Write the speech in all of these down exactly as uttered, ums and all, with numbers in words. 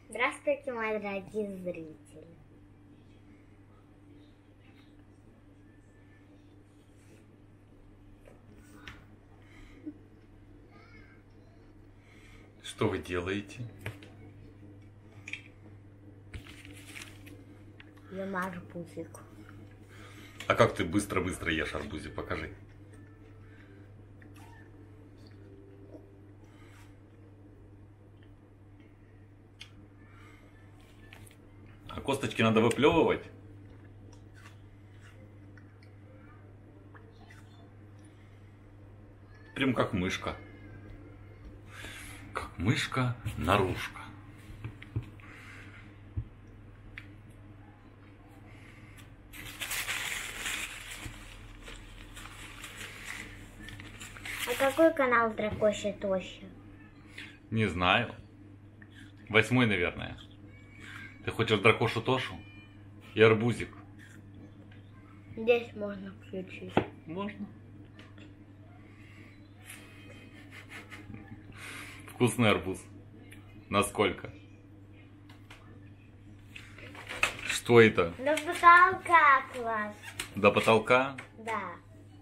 Здравствуйте, мои дорогие зрители. Что вы делаете? Ем арбузик. А как ты быстро-быстро ешь арбузик? Покажи. А косточки надо выплевывать? Прям как мышка. Как мышка-нарушка. А какой канал Дракоша Тоща? Не знаю. Восьмой, наверное. Ты хочешь Дракошу Тошу и арбузик? Здесь можно включить. Можно. Вкусный арбуз. Насколько? Что это? До потолка класс. До потолка? Да.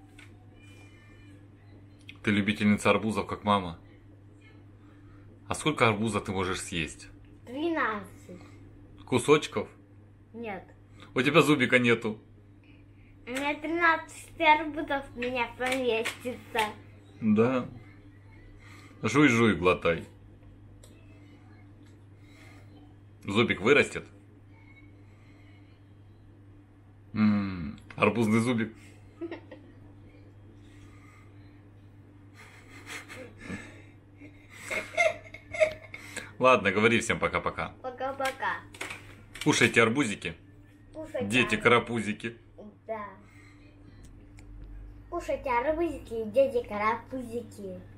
Ты любительница арбузов, как мама. А сколько арбуза ты можешь съесть? Двенадцать. Кусочков? Нет. У тебя зубика нету. У меня тринадцать арбузов в меня поместится. Да. Жуй-жуй, глотай. Зубик вырастет? М-м, арбузный зубик. Ладно, говори всем пока-пока. Пока-пока. Кушайте арбузики. Кушайте Дети-карапузики. Да. Кушайте арбузики, дети карапузики.